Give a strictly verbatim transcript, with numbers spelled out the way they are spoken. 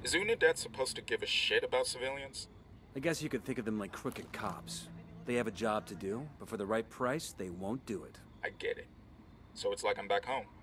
Is Unidad supposed to give a shit about civilians? I guess you could think of them like crooked cops. They have a job to do, but for the right price, they won't do it. I get it. So it's like I'm back home.